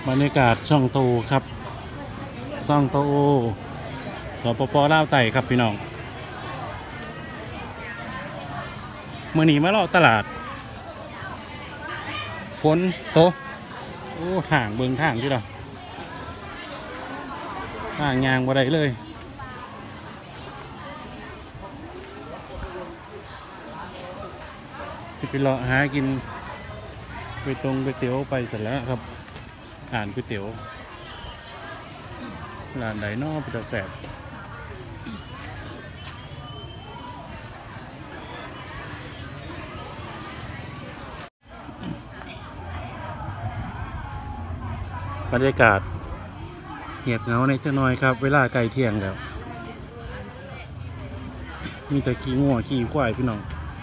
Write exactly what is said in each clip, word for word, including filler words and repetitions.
บรรยากาศช่องโตครับช่องโตสปปลาวไต่ครับพี่น้องเมื่อนี้มาเลาะตลาดฝนโตโอ้ทางเบิ่งทางที่เราทางยางบ่ได้เลยสิไปเลาะหากินไปตรงไปเตี๋ยวไปเสร็จแล้วครับอ่านก๋วยเตี๋ยวร้านไหนนอกจะแสบบรรยากาศเงียบเหงาในจังน้อยครับเวลาไกลเที่ยงแล้วมีแต่ขี้งัวขี้ควายพี่น้อง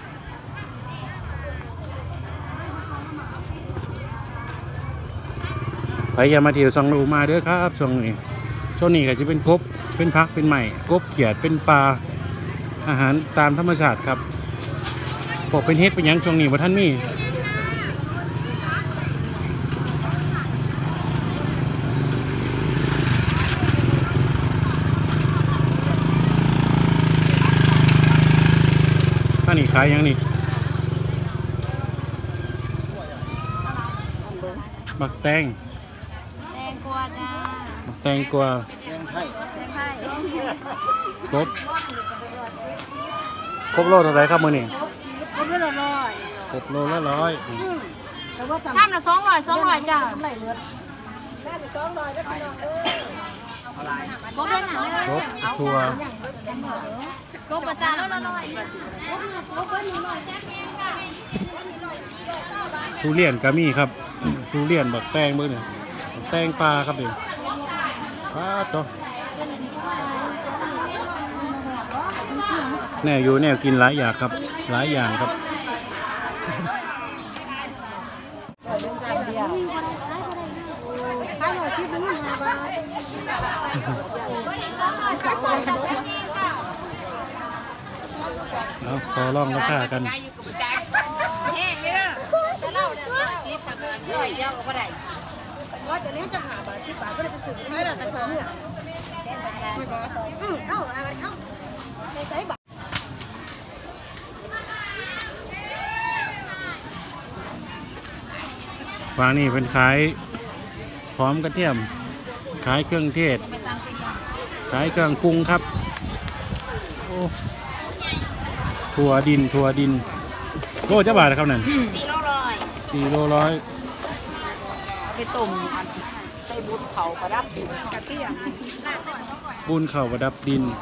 ไปยามาเที่ยวซองดูมาเด้อครับช่วงนี้ช่วงนี้ก็จะเป็นกบเป็นพักเป็นใหม่กบเขียดเป็นปลาอาหารตามธรรมชาติครับพวกเป็นเฮ็ดเป็นยังช่วงนี้ว่าท่านมีท่านนี่ขายยังนี่บักแตงแตงกวาจ้าบักแตงกวาแตงไทยแตงไทยครบครบโลเท่าไหร่ครับมื้อนี้ครบโลละร้อยครบโลละร้อยชามละสองร้อยสองร้อยจ้าไหลเลือดแม่ไปสองร้อยได้พี่น้องเอ้ยครบได้หนังเลยครบชัวครบประจานโลละร้อยทุเรียนก็มีครับทุเรียนบักแตงเบิ่งเนี่ยบักแตงปลาครับเดี๋ยวปลาโตแนวอยู่แนวกินหลายอย่างครับหลายอย่างครับแล้วต่อรองราคากันว่าจะเลี้ยงจะหาบาทสิบบาทก็เลยไปซื้อให้เราแต่ของเนี่ยอืมเข้าอะไรเข้าในใส่บาทฝั่งนี้เป็นขายพร้อมกระเทียมขายเครื่องเทศขายเครื่องปรุงครับโอ้ถั่วดินถั่วดินโลเจ้าบาทครับนั่นสี่โลร้อยสี่โลร้อยไปต้มใส่บุญเขาประดับดินกระเทียมบุญเข่าประดับดิน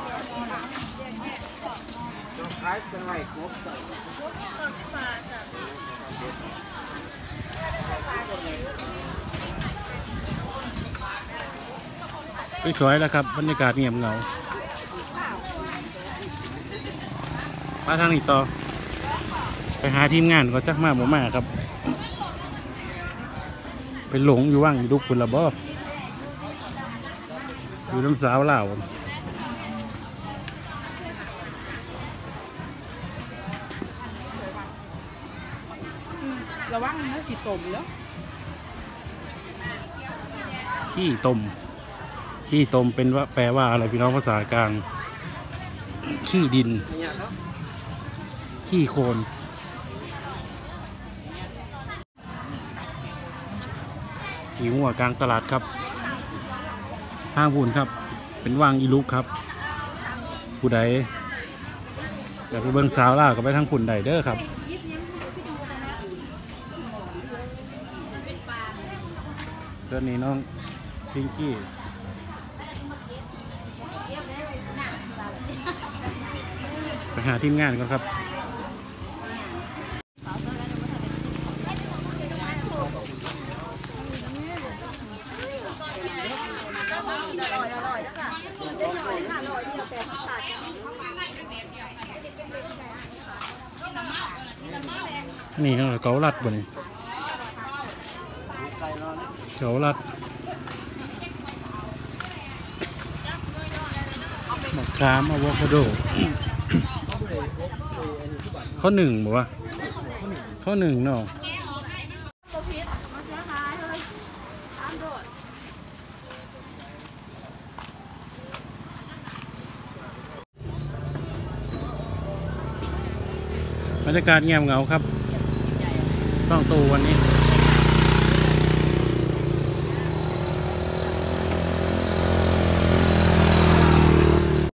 สวยๆแล้วครับบรรยากาศเงียบเหงามาทางนี้ต่อไปหาทีมงานก็จักมากบ่มากครับเป็นหลงอยู่ว่างอยู่ดุคุณละบ่อยู่น้ำสาวลาวระวังนะขี้ต้มแล้วขี้ต้มขี้ต้มเป็นว่าแปลว่าอะไรพี่น้องภาษากลางขี้ดินขี้โคลนขี้งัวกลางตลาดครับห้างบุญครับเป็นวางอีลุกครับผู้ใดอยากไปเบิ่งสาวล่าก็ไปทางผุ่นใดเด้อครับเจ้านี้น้องพิงกี้ไปหาทีมงานก่อนครับนี่เกาลัดบ่นี่เกาลัดมะขามอะโวคาโดข้อหนึ่งบอกว่าข้อหนึ่งเนาะบรรยากาศเงียบเหงาครับช่องตูวันนี้